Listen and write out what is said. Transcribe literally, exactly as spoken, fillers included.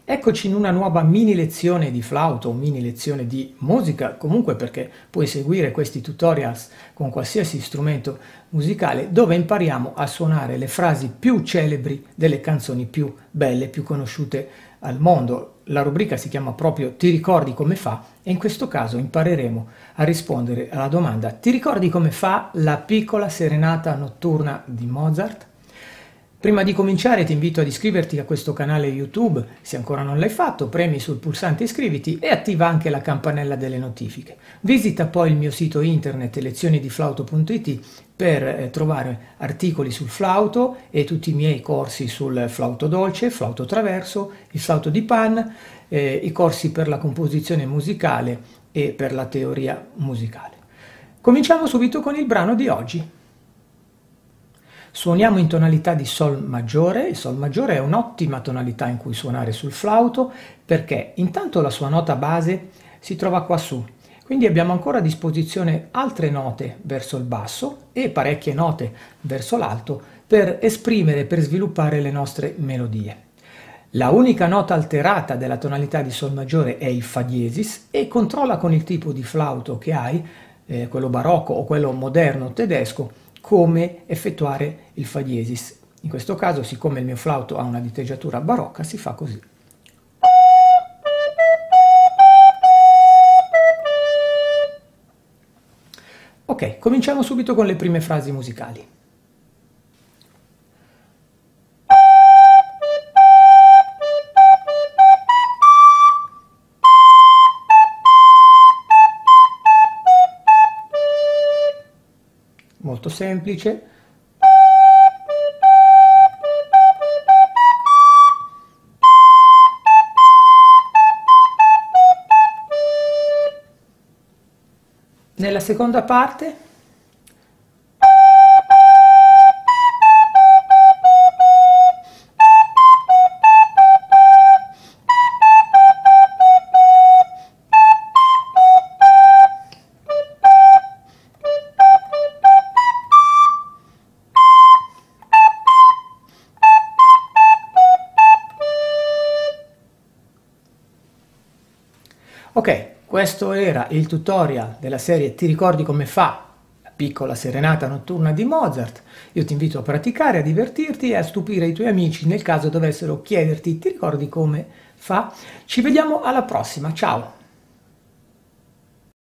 Eccoci in una nuova mini lezione di flauto, mini lezione di musica, comunque perché puoi seguire questi tutorials con qualsiasi strumento musicale dove impariamo a suonare le frasi più celebri delle canzoni più belle, più conosciute al mondo. La rubrica si chiama proprio Ti ricordi come fa? E in questo caso impareremo a rispondere alla domanda: ti ricordi come fa la piccola serenata notturna di Mozart? Prima di cominciare ti invito ad iscriverti a questo canale YouTube, se ancora non l'hai fatto, premi sul pulsante iscriviti e attiva anche la campanella delle notifiche. Visita poi il mio sito internet lezioni di flauto punto it per eh, trovare articoli sul flauto e tutti i miei corsi sul flauto dolce, flauto traverso, il flauto di Pan, eh, i corsi per la composizione musicale e per la teoria musicale. Cominciamo subito con il brano di oggi. Suoniamo in tonalità di Sol maggiore. Il Sol maggiore è un'ottima tonalità in cui suonare sul flauto perché intanto la sua nota base si trova qua su, quindi abbiamo ancora a disposizione altre note verso il basso e parecchie note verso l'alto per esprimere, per sviluppare le nostre melodie. La unica nota alterata della tonalità di Sol maggiore è il Fa diesis e controlla con il tipo di flauto che hai, eh, quello barocco o quello moderno tedesco, come effettuare il Fa diesis. In questo caso, siccome il mio flauto ha una diteggiatura barocca, si fa così. Ok, cominciamo subito con le prime frasi musicali. Molto semplice. Nella seconda parte ok, questo era il tutorial della serie Ti ricordi come fa la piccola serenata notturna di Mozart. Io ti invito a praticare, a divertirti e a stupire i tuoi amici nel caso dovessero chiederti: ti ricordi come fa? Ci vediamo alla prossima, ciao!